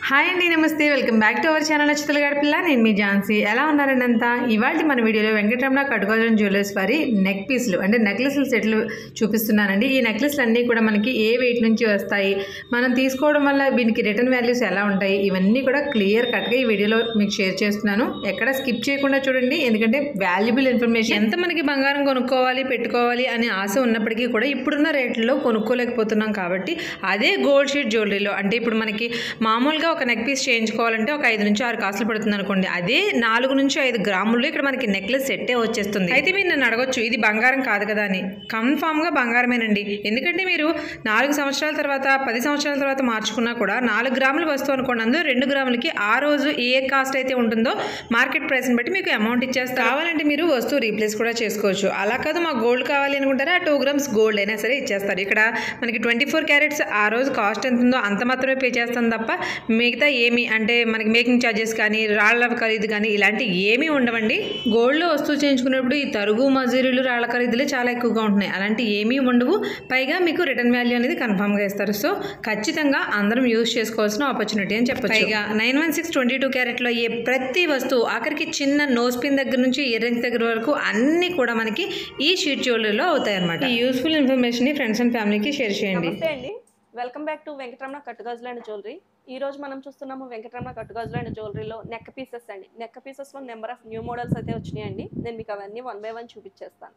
Hi అండి, నమస్తే. Welcome back to our channel నచ్చుతల గడపిల్ల. నేను మీ ఝాన్సీ. ఎలా ఉన్నారండి అంతా? ఇవాళ మన వీడియోలో వెంకటరమణ కట్టుకోజన్ జ్యువెలర్స్ వారి నెక్ పీస్లు అంటే నెక్లెస్ల సెట్లు చూపిస్తున్నానండి. ఈ నెక్లెస్లు అన్నీ కూడా మనకి ఏ వెయిట్ నుంచి వస్తాయి, మనం తీసుకోవడం వల్ల దీనికి రిటర్న్ వాల్యూస్ ఎలా ఉంటాయి, ఇవన్నీ కూడా క్లియర్ కట్గా ఈ వీడియోలో మీకు షేర్ చేస్తున్నాను. ఎక్కడ స్కిప్ చేయకుండా చూడండి, ఎందుకంటే వాల్యుబుల్ ఇన్ఫర్మేషన్. ఎంత మనకి బంగారం కొనుక్కోవాలి పెట్టుకోవాలి అనే ఆశ ఉన్నప్పటికీ కూడా ఇప్పుడున్న రేట్లలో కొనుక్కోలేకపోతున్నాం కాబట్టి అదే గోల్డ్ షీట్ జ్యువెలరీలో అంటే ఇప్పుడు మనకి మామూలుగా ఒక నెక్ పీస్ చేయించుకోవాలంటే ఒక 5 నుంచి 6 కాసులు పడుతుంది అనుకోండి. అదే 4 నుంచి 5 గ్రాముల్లో ఇక్కడ మనకి నెక్లెస్ సెట్టే వచ్చేస్తుంది. అయితే మీరు నన్ను అడగొచ్చు, ఇది బంగారం కాదు కదా అని. కన్ఫామ్గా బంగారమేనండి. ఎందుకంటే మీరు 4 సంవత్సరాల తర్వాత 10 సంవత్సరాల తర్వాత మార్చుకున్నా కూడా 4 గ్రాముల వస్తువు అనుకోండి, అందులో 2 గ్రాములకి ఆ రోజు ఏ కాస్ట్ అయితే ఉంటుందో మార్కెట్ ప్రైస్ని బట్టి మీకు అమౌంట్ ఇచ్చేస్తారు. కావాలంటే మీరు వస్తువు రీప్లేస్ కూడా చేసుకోవచ్చు. అలా కాదు మాకు గోల్డ్ కావాలి అనుకుంటారా, 2 గ్రామ్స్ గోల్డ్ అయినా సరే ఇచ్చేస్తారు. ఇక్కడ మనకి 24 క్యారెట్స్ ఆ రోజు కాస్ట్ ఎంత ఉందో అంత మాత్రమే పే చేస్తాం తప్ప మిగతా ఏమి అంటే మనకి మేకింగ్ ఛార్జెస్ కానీ రాళ్ల ఖరీదు కానీ ఇలాంటివి ఏమీ ఉండవండి. గోల్డ్లో వస్తువు చేయించుకున్నప్పుడు ఈ తరుగు మజూరీలు రాళ్ల ఖరీదులే చాలా ఎక్కువగా ఉంటున్నాయి. అలాంటి ఏమీ ఉండవు. పైగా మీకు రిటర్న్ వాల్యూ అనేది కన్ఫామ్గా ఇస్తారు. సో ఖచ్చితంగా అందరం యూజ్ చేసుకోవాల్సిన ఆపర్చునిటీ అని చెప్పచ్చు. పైగా 916 22 క్యారెట్లో అయ్యే ప్రతి వస్తువు ఆఖరికి చిన్న నోస్ పిన్ దగ్గర నుంచి ఇయర్ రింగ్స్ దగ్గర వరకు అన్నీ కూడా మనకి ఈ షీట్ జ్యువెలరీలో అవుతాయి అనమాట. ఈ యూస్ఫుల్ ఇన్ఫర్మేషన్ ఫ్రెండ్స్ అండ్ ఫ్యామిలీకి షేర్ చేయండి. వెల్కమ్ బ్యాక్ టు వెంకటరమణ కట్టుగాజులు అండ్ జ్యువెలరీ. ఈ రోజు మనం చూస్తున్నాము వెంకటరమణ కట్టుగాజులు అండ్ జ్యువెలరీలో నెక్ పీసెస్ అండి. నెక్ పీసెస్లో నెంబర్ ఆఫ్ న్యూ మోడల్స్ అయితే వచ్చినాయండి. నేను మీకు అవన్నీ 1 by 1 చూపించేస్తాను.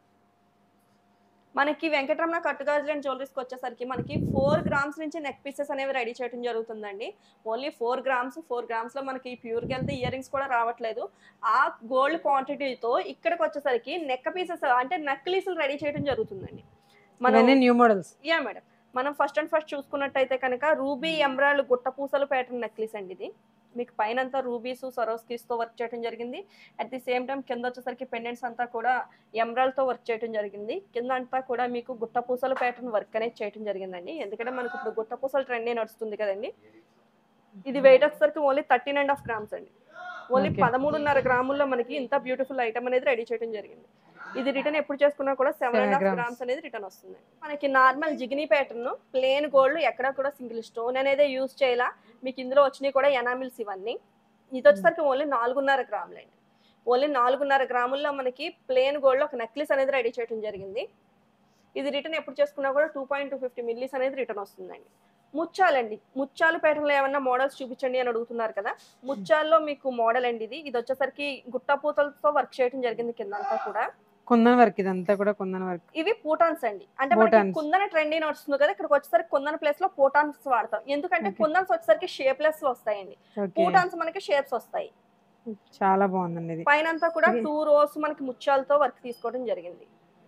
మనకి వెంకటరమణ కట్టుగాజులు అండ్ జ్యువెలరీస్కి వచ్చేసరికి మనకి 4 గ్రామ్స్ నుంచి నెక్ పీసెస్ అనేవి రెడీ చేయడం జరుగుతుందండి. ఓన్లీ 4 గ్రామ్స్లో మనకి ప్యూర్కి వెళ్తే ఇయర్ రింగ్స్ కూడా రావట్లేదు. ఆ గోల్డ్ క్వాంటిటీతో ఇక్కడికి వచ్చేసరికి నెక్ పీసెస్ అంటే నెక్లీసులు రెడీ చేయడం జరుగుతుందండి. మన న్యూ మోడల్స్. యా మేడం, మనం ఫస్ట్ చూసుకున్నట్టయితే కనుక రూబీ ఎంబ్రాయిడ్ గుట్టపూసలు ప్యాటర్న్ నెక్లెస్ అండి. ఇది మీకు పైన అంతా రూబీస్ సరోస్కీస్తో వర్క్ చేయడం జరిగింది. అట్ ది సేమ్ టైం కింద వచ్చేసరికి పెండెంట్స్ అంతా కూడా ఎంబ్రాయిడ్తో వర్క్ చేయడం జరిగింది. కింద అంతా కూడా మీకు గుట్టపూసలు ప్యాటర్న్ వర్క్ అనేది చేయడం జరిగిందండి. ఎందుకంటే మనకు ఇప్పుడు గుట్టపూసలు ట్రెండ్ నడుస్తుంది కదండి. ఇది వెయిట్ వచ్చేసరికి ఓన్లీ 13.5 గ్రామ్స్ అండి. ఓన్లీ 13.5 గ్రాముల్లో మనకి ఇంత బ్యూటిఫుల్ ఐటమ్ అనేది రెడీ చేయడం జరిగింది. ఇది రిటర్న్ ఎప్పుడు చేసుకున్నా కూడా 7.5 గ్రామ్స్ అనేది రిటర్న్ వస్తుంది. మనకి నార్మల్ జిగినీ ప్యాటర్న్ ప్లేన్ గోల్డ్ ఎక్కడ కూడా సింగిల్ స్టోన్ అనేది యూజ్ చేయాల. మీకు ఇందులో వచ్చినాయి కూడా ఎనామిల్స్ ఇవన్నీ. ఇది వచ్చేసరికి ఓన్లీ 4.5 గ్రాములు అండి. ఓన్లీ 4.5 గ్రాముల్లో మనకి ప్లేన్ గోల్డ్ ఒక నెక్లెస్ అనేది రెడీ చేయడం జరిగింది. ఇది రిటర్న్ ఎప్పుడు చేసుకున్నా కూడా 2.250 మిల్లీస్ అనేది రిటర్న్ వస్తుందండి. ముత్యాలండి, ముత్యాలు ప్యాటర్న్లో ఏమన్నా మోడల్స్ చూపించండి అని అడుగుతున్నారు కదా. ముత్యాల్లో మీకు మోడల్ అండి. ఇది వచ్చేసరికి గుట్టపూతలతో వర్క్ చేయడం జరిగింది. కింద అంతా కూడా కుందన్ వర్క్, ఇదంతా కూడా కుందన్ వర్క్. ఇవి పూటాన్స్ అండి. అంటే మనకి కుందన ట్రెండ్ నడుస్తుంది కదా, ఇక్కడికి వచ్చేసరికి కుందన ప్లేస్ లో పూటాన్స్ వాడతాం. ఎందుకంటే కుందన్స్ వచ్చేసరికి షేప్లెస్ వస్తాయండి, పూటాన్స్ మనకి షేప్స్ వస్తాయి. చాలా బాగుందండి. ఇది పైన అంతా కూడా 2 rows మనకి ముత్యాలతో వర్క్ తీసుకోవడం జరిగింది.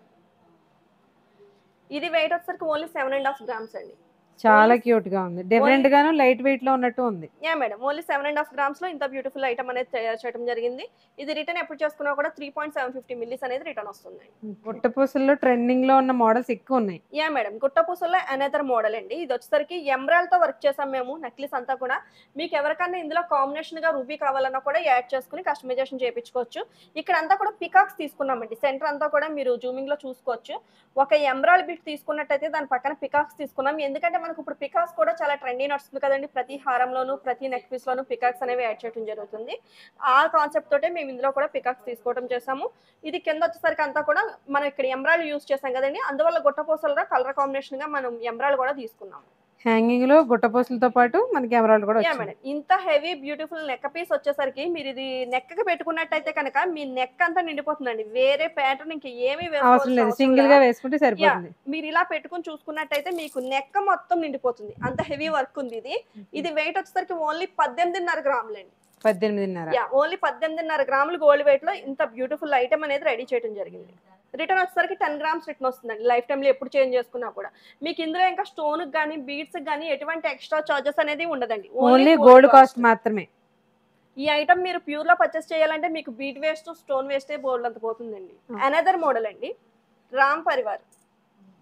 ఇది వెయిట్ వచ్చేసరికి ఓన్లీ 7.5 గ్రామ్స్ అండి. చాలా క్యూట్ గా ఉంది, డిఫరెంట్ గాను లైట్ వెయిట్ లో ఉన్నట్టు ఉంది. యా మేడం, ఓన్లీ 7.5 గ్రామ్స్ లో ఇంత బ్యూటిఫుల్ ఐటమ్ అనేది తయారు చేయడం జరిగింది. ఇది రిటర్న్ ఎప్పుడు చేసుకున్నా కూడా 3.750 మిల్లీస్ అనేది రిటర్న్ వస్తుంది. గుట్టపూసల్లో ట్రెండింగ్ లో ఉన్న మోడల్స్ ఎక్కువ ఉన్నాయి. యా మేడం, గుట్టపూసల్లో అనదర్ మోడల్ అండి. ఇది వచ్చేసరికి ఎంబ్రాయిడ్ తో వర్క్ చేసాం మేము నెక్లెస్ అంతా కూడా. మీకు ఎవరికన్నా ఇందులో కాంబినేషన్ గా రూబీ కావాలన్నా కూడా యాడ్ చేసుకుని కస్టమైజేషన్ చేయించుకోవచ్చు. ఇక్కడ అంతా కూడా పికాక్స్ తీసుకున్నామండి. సెంటర్ అంతా కూడా మీరు జూమింగ్ లో చూసుకోవచ్చు. ఒక ఎంబ్రాయిడ్ బిట్ తీసుకున్నట్టయితే దాని పక్కన పికాక్స్ తీసుకున్నాం. ఎందుకంటే మనకు ఇప్పుడు పికాక్స్ కూడా చాలా ట్రెండీ నడుస్తుంది కదండి. ప్రతి హారంలోను ప్రతి నెక్ పీస్ లోను పికాక్స్ అనేవి యాడ్ చేయడం జరుగుతుంది. ఆ కాన్సెప్ట్ తోటే మేము ఇందులో కూడా పికాక్స్ తీసుకోవడం చేసాము. ఇది కింద వచ్చేసరికి అంతా కూడా మనం ఇక్కడ ఎంబ్రాయిడ్ యూజ్ చేసాం కదండి, అందువల్ల గుట్టపూసలుగా కలర్ కాంబినేషన్ గా మనం ఎంబ్రాయిడ్ కూడా తీసుకున్నాము. హ్యాంగింగ్ లో గుట్టపూసలతో పాటు మనకి ఎమరాల్డ్ కూడా మేడం, ఇంత హెవీ బ్యూటిఫుల్ నెక్ పీస్ వచ్చేసరికి మీరు ఇది నెక్ కి పెట్టుకున్నట్టయితే కనుక మీ నెక్ అంతా నిండిపోతుందండి. వేరే ప్యాటర్న్ ఇంకా ఏమీ అవసరం లేదు, సింగిల్ గా వేసుకుంటే సరిపోతుంది. మీరు ఇలా పెట్టుకుని చూసుకున్నట్టయితే మీకు నెక్ మొత్తం నిండిపోతుంది, అంత హెవీ వర్క్ ఉంది. ఇది వెయిట్ వచ్చేసరికి ఓన్లీ 18.5 గ్రాములు అండి. 18.5. ఓన్లీ 18.5 గ్రాములు గోల్డ్ వెయిట్ లో ఇంత బ్యూటిఫుల్ ఐటమ్ అనేది రెడీ చేయడం జరిగింది. రిటర్న్ వచ్చేసరికి 10 గ్రామ్స్ రిటర్న్ వస్తుందండి. లైఫ్ టైంలో ఎప్పుడు చేంజ్ చేసుకున్నా కూడా మీకు ఇందులో ఇంకా స్టోన్ కానీ బీడ్స్ కానీ ఎటువంటి ఎక్స్ట్రా చార్జెస్ అనేది ఉండదండి. ఓన్లీ గోల్డ్ కాస్ట్ మాత్రమే. ఈ ఐటమ్ మీరు ప్యూర్ లో పర్చేస్ చేయాలంటే మీకు బీడ్ వేస్ట్ స్టోన్ వేస్టే బోల్డ్ అంత పోతుందండి. అనదర్ మోడల్ అండి, రామ్ పరివార్.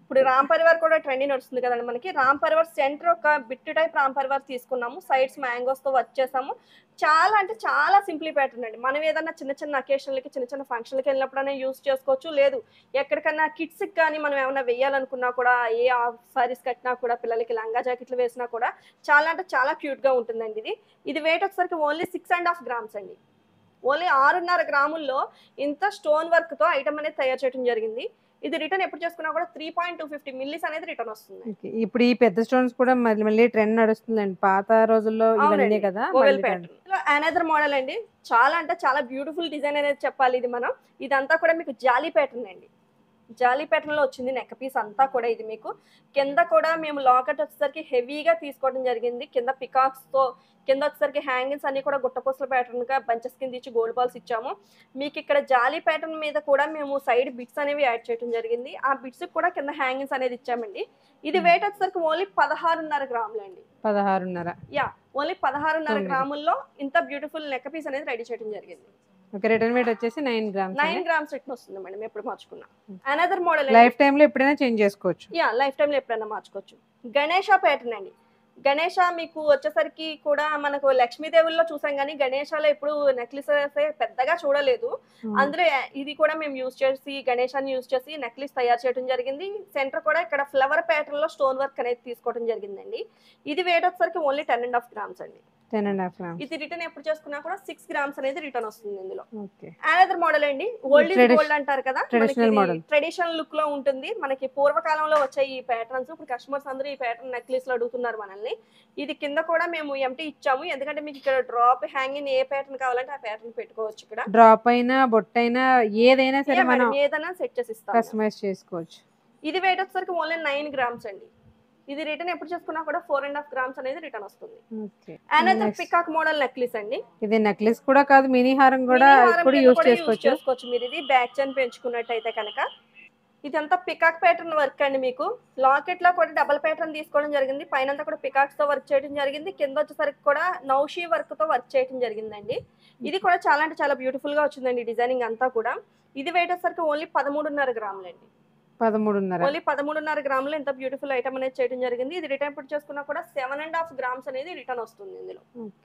ఇప్పుడు రామ్ పరివార్ కూడా ట్రెండింగ్ నడుస్తుంది కదండి మనకి. రామ్ పరివార్ సెంటర్ ఒక బిట్ టైప్ రామ్ పరివార్ తీసుకున్నాము, సైడ్స్ మ్యాంగోస్ తో వర్క్ చేసాము. చాలా అంటే చాలా సింప్లీ ప్యాటర్న్ అండి. మనం ఏదన్నా చిన్న చిన్న అకేషన్లకి చిన్న చిన్న ఫంక్షన్లకి వెళ్ళినప్పుడైనా యూస్ చేసుకోవచ్చు, లేదు ఎక్కడికన్నా కిడ్స్కి కానీ మనం ఏమైనా వేయాలనుకున్నా కూడా, ఏ సారీస్ కట్టినా కూడా, పిల్లలకి లంగా జాకెట్లు వేసినా కూడా చాలా అంటే చాలా క్యూట్ గా ఉంటుందండి. ఇది వెయిట్ వచ్చేసరికి ఓన్లీ 6.5 గ్రామ్స్ అండి. ఓన్లీ 6.5 గ్రాముల్లో ఇంత స్టోన్ వర్క్ తో ఐటమ్ అనేది తయారు చేయడం జరిగింది. ఇది రిటర్న్ ఎప్పుడు చేసుకున్నా కూడా 3.250 మిల్లీస్ అనేది రిటర్న్ వస్తుంది. ఇప్పుడు ఈ పెద్ద స్టోన్స్ కూడా మళ్ళీ ట్రెండ్ నడుస్తుందండి. పాత రోజుల్లో ఇవన్నీ కదా ఓవెల్ ప్యాటర్న్. అనదర్ మోడల్ అండి, చాలా అంటే చాలా బ్యూటిఫుల్ డిజైన్ అనేది చెప్పాలి. ఇది మనం ఇదంతా కూడా మీకు జాలీ ప్యాటర్న్ అండి. జాలీ ప్యాటర్న్ లో వచ్చింది నెక్ పీస్ అంతా కూడా. ఇది మీకు కింద కూడా మేము లాకెట్ వచ్చేసరికి హెవీగా తీసుకోవడం జరిగింది. కింద పికాక్స్ తో, కింద వచ్చేసరికి హ్యాంగింగ్స్ అన్ని కూడా గుట్టపూసల ప్యాటర్న్ గా బంచెస్ కింద ఇచ్చి గోల్డ్ బాల్స్ ఇచ్చాము. మీకు ఇక్కడ జాలీ ప్యాటర్న్ మీద కూడా మేము సైడ్ బిట్స్ అనేవి యాడ్ చేయడం జరిగింది. ఆ బిట్స్ కూడా కింద హ్యాంగింగ్స్ అనేది ఇచ్చామండి. ఇది వెయిట్ వచ్చేసరికి ఓన్లీ 16.5 గ్రాములు అండి. 16.5. యా, ఓన్లీ 16.5 గ్రాముల్లో ఇంత బ్యూటిఫుల్ నెక్ పీస్ అనేది రెడీ చేయడం జరిగింది. రిటర్న్ వెయిట్ వచ్చేసి 9 గ్రామ్స్. 9 గ్రామ్స్ రిటర్న్ వస్తుంది మేడం ఎప్పుడు మార్చుకున్నా. అనదర్ మోడల్ లైఫ్ టైమ్ లో ఎప్పుడైనా చేంజ్ చేసుకోవచ్చు. యా, లైఫ్ టైమ్ లో ఎప్పుడైనా మార్చుకోవచ్చు. గణేష ప్యాటర్న్ అండి. గణేష మీకు వచ్చేసరికి కూడా మనకు లక్ష్మీదేవుల్లో చూసాం కానీ గణేశాలో ఎప్పుడు నెక్లెసెస్ పెద్దగా చూడలేదు. అందులో ఇది కూడా మేము యూజ్ చేసి గణేశాన్ని యూజ్ చేసి నెక్లెస్ తయారు చేయడం జరిగింది. సెంటర్ కూడా ఇక్కడ ఫ్లవర్ ప్యాటర్న్ లో స్టోన్ వర్క్ అనేది తీసుకోవడం జరిగిందండి. ఇది వెయిట్ వచ్చేసరికి ఓన్లీ 10.5 గ్రామ్స్ అండి. 10.5 grams. ఇది రిటర్న్ ఎప్పుడు చేసుకున్నా కూడా 6 గ్రామ్స్ అనేది రిటర్న్ వస్తుంది ఇందులో. అనదర్ మోడల్ అండి, ఓల్డ్ ఇస్ గోల్డ్ అంటారు కదా, ట్రెడిషనల్ లుక్ లో ఉంటుంది. మనకి పూర్వకాలంలో వచ్చే ఈ ప్యాటర్న్స్ ఇప్పుడు కస్టమర్స్ అందరూ ఈ ప్యాటర్న్ నెక్లెస్ లో అడుగుతున్నారు మనల్ని. ఇది కింద కూడా మేము ఎంటీ ఇచ్చాము, ఎందుకంటే మీకు ఇక్కడ డ్రాప్ హ్యాంగింగ్ ఏ ప్యాటర్న్ కావాలంటే ఆ ప్యాటర్న్ పెట్టుకోవచ్చు. ఇక్కడ డ్రాప్ అయినా బొట్టైనా ఏదైనా సరే మనం ఏదైనా సెట్ చేసి ఇస్తాం, కస్టమైజ్ చేసుకోవచ్చు. ఇది వెయిట్ వచ్చేసరికి ఓన్లీ 9 గ్రామ్స్ అండి. ఇది రిటర్న్ ఎప్పుడు చేసుకున్నా కూడా 4.5 గ్రామ్స్ అనేది రిటర్న్ వస్తుంది. అనదర్ పికాక్ మోడల్ నెక్లెస్ అండి. ఇది నెక్లెస్ కూడా కాదు, మినీ హారం కూడా యూస్ చేసుకోవచ్చు మీరు. ఇది బ్యాక్ చైన్ పెంచుకున్నట్టయితే కనుక ఇదంతా పికాక్ ప్యాటర్న్ వర్క్ అండి. మీకు లాకెట్ లో కూడా డబల్ ప్యాటర్న్ తీసుకోవడం జరిగింది. పైన కూడా పికాక్స్ తో వర్క్ చేయడం జరిగింది. కింద వచ్చేసరికి కూడా నౌషీ వర్క్ తో వర్క్ చేయడం జరిగిందండి. ఇది కూడా చాలా అంటే చాలా బ్యూటిఫుల్ గా వచ్చిందండి డిజైనింగ్ అంతా కూడా. ఇది వెయిట్ వచ్చేసరికి ఓన్లీ 13.5 గ్రాములు అండి. 13.5. ఓన్లీ 13.5 గ్రాములు ఎంత బ్యూటిఫుల్ ఐటమ్ అనేది చేయడం జరిగింది. ఇది రిటర్న్ పుట్ చేసుకున్నా కూడా 7.5 గ్రామ్స్ అనేది రిటర్న్ వస్తుంది ఇందులో.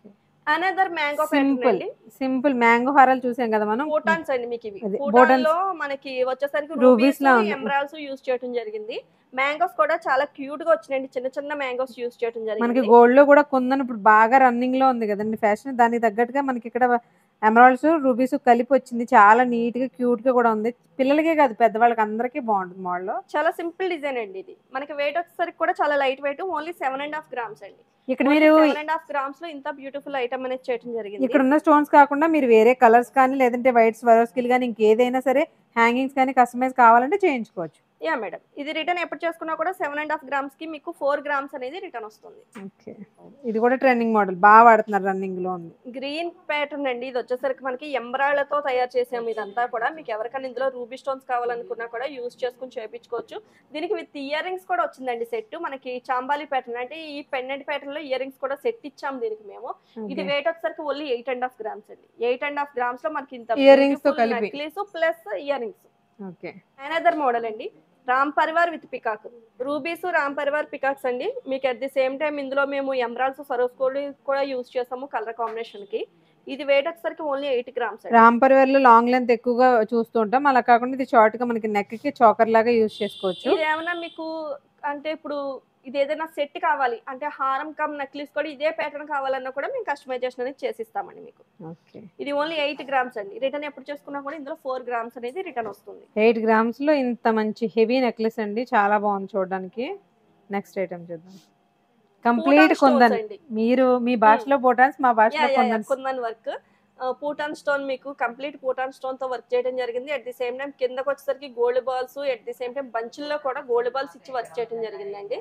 Another mango pattern, simple mango హారాలు చూసాం కదా మనం. బోటాన్స్ అండి మీకు ఇవి. బోటాన్ లో మనకి వచ్చేసరికి రూబీస్ ఎమరాల్డ్స్ యూస్ చేయడం జరిగింది. మ్యాంగోస్ కూడా చాలా క్యూట్ గా వచ్చినాయండి, చిన్న చిన్న మ్యాంగోస్ యూస్ చేయడం జరిగింది. మనకి గోల్డ్ లో కూడా కొందని ఇప్పుడు బాగా రన్నింగ్ లో ఉంది కదండి ఫ్యాషన్, దానికి తగ్గట్టుగా మనకి ఇక్కడ ఎమరాల్డ్స్ రూబీస్ కలిపి వచ్చింది. చాలా నీట్ గా క్యూట్ గా కూడా ఉంది. పిల్లలకే కాదు పెద్దవాళ్ళకి అందరికీ బాగుంటుంది మోడల్. చాలా సింపుల్ డిజైన్ అండి. ఇది మనకి వెయిట్ వచ్చేసరికి కూడా చాలా లైట్ వెయిట్, ఓన్లీ 7.5 గ్రామ్స్ అండి. ఇక్కడ మీరు 7.5 గ్రామ్స్ లో ఇంత బ్యూటిఫుల్ ఐటమ్ అనేది చేయడం జరిగింది. ఇక్కడ ఉన్న స్టోన్స్ కాకుండా మీరు వేరే కలర్స్ కానీ లేదంటే వైట్ స్వరోస్కిల్ కానీ ఇంకేదైనా సరే హ్యాంగింగ్స్ కానీ కస్టమైజ్ కావాలంటే చేయించుకోవచ్చు. యా మేడం, ఇది రిటర్న్ ఎప్పుడు చేసుకున్నా కూడా 7.5 గ్రామ్స్ కి మీకు 4 గ్రామ్స్ అనేది రిటర్న్ వస్తుంది. ఓకే, ఇది కూడా ట్రెండింగ్ మోడల్, బాగా వాడుతున్నారు, రన్నింగ్ లో ఉంది. గ్రీన్ ప్యాటర్న్ అండి. ఇది వచ్చేసరికి మనకి ఎంబ్రాయిడ్లతో తయారు చేసాము. ఇదంతా కూడా మీకు ఎవరికైనా ఇందులో రూబీ స్టోన్స్ కావాలనుకున్నా కూడా యూజ్ చేసుకుని చేయించుకోవచ్చు. దీనికి విత్ ఇయర్ రింగ్స్ కూడా వచ్చిందండి సెట్. మనకి చాంబాలి ప్యాటర్న్ అంటే ఈ పెండెంట్ ప్యాటర్న్ లో ఇయర్ రింగ్స్ కూడా సెట్ ఇచ్చాము దీనికి మేము. ఇది వెయిట్ వచ్చేసరికి ఓన్లీ 8.5 గ్రామ్స్ అండి. 8.5 గ్రామ్స్ లో మనకి ఇంత ఇయర్ రింగ్స్ తో కలిపి necklace plus ear rings. Okay, another model అండి, Ram Parivar with peacock. Rubies Ram Parivar peacocks అండి. మీకు అట్ ది సేమ్ టైం ఇందులో మేము ఎమరాల్డ్స్ సరోస్ కూడా యూజ్ చేసాము కలర్ కాంబినేషన్ కి. ఇది వెయిట్ వచ్చేసరికి ఓన్లీ 8 గ్రామ్స్. రామ్ పరివార్ లో లాంగ్ లెంత్ ఎక్కువగా చూస్తూ ఉంటాం, అలా కాకుండా ఇది షార్ట్ గా మనకి నెక్ కి చోకర్ లాగా యూజ్ చేసుకోవచ్చు. ఇది ఏమన్నా మీకు అంటే ఇప్పుడు ఇది ఏదైనా సెట్ కావాలి అంటే హారం కమ్ నెక్లెస్ కూడా ఇదే ప్యాటర్న్ కావాలన్నా కూడా మేము కస్టమైజేషన్ అనేది చేసిస్తామండి మీకు. ఇది ఓన్లీ 8 గ్రామ్స్ అండి. రిటర్న్ ఎప్పుడు చేసుకున్నా కూడా ఇందులో 4 గ్రామ్స్ అనేది రిటర్న్ వస్తుంది. 8 గ్రామ్స్ లో ఇంత మంచి హెవీ నెక్లెస్ అండి, చాలా బాగుంది చూడడానికి. నెక్స్ట్ ఐటమ్ చూద్దాం. కంప్లీట్ కుందన్, మీరు మీ భాషలో బోటాన్స్, మా భాషలో కుందన్ వర్క్. పూటాన్ స్టోన్ మీకు కంప్లీట్ పూటాన్ స్టోన్ తో వర్క్ చేయడం జరిగింది. అట్ ది సేమ్ టైం కిందకి వచ్చేసరికి gold balls, at the same time బంచుల్లో కూడా గోల్డ్ బాల్స్ ఇచ్చి వర్క్ చేయడం జరిగిందండి.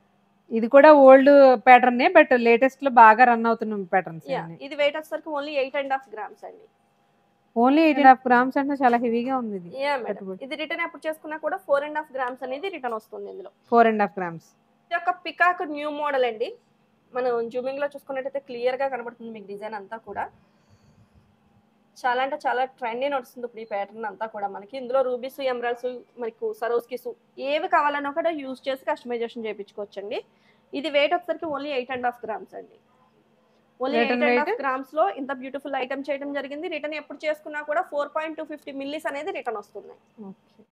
ఇది కూడా ఓల్డ్ ప్యాటర్న్ బట్ లేటెస్ట్ లో బాగా రన్ అవుతున్న ప్యాటర్న్స్. ఇది వెయిట్ వచ్చేసరికి ఓన్లీ 8.5 గ్రామ్స్ అండి. ఓన్లీ 8.5 గ్రామ్స్ అంటే చాలా హెవీగా ఉంది ఇది. ఇది రిటర్న్ ఎప్పుడు చేసుకున్నా కూడా 4.5 గ్రామ్స్ అనేది రిటర్న్ వస్తుంది ఇందులో. 4.5 గ్రామ్స్. ఇది ఒక పికాక్ న్యూ మోడల్ అండి. మనం జూమింగ్ లో చూసుకున్నట్టయితే క్లియర్ గా కనబడుతుంది మీకు డిజైన్ అంతా కూడా. చాలా అంటే చాలా ట్రెండీ నడుస్తుంది ఇప్పుడు ఈ ప్యాటర్న్ అంతా కూడా మనకి. ఇందులో రూబీస్, ఎమరాల్డ్స్, మనకు సరోస్కిస్ ఏవి కావాలన్నా కూడా యూజ్ చేసి కస్టమైజేషన్ చేయించుకోవచ్చండి. ఇది వెయిట్ వచ్చేసరికి ఓన్లీ 8.5 గ్రామ్స్ అండి. ఓన్లీ రిటర్న్ 8.5 వెయిట్ గ్రామ్స్ లో ఇంత బ్యూటిఫుల్ ఐటమ్ చేయడం జరిగింది. రిటర్న్ ఎప్పుడు చేసుకున్నా కూడా 4.250 మిల్లీస్ అనేది రిటర్న్ వస్తుంది. ఓకే.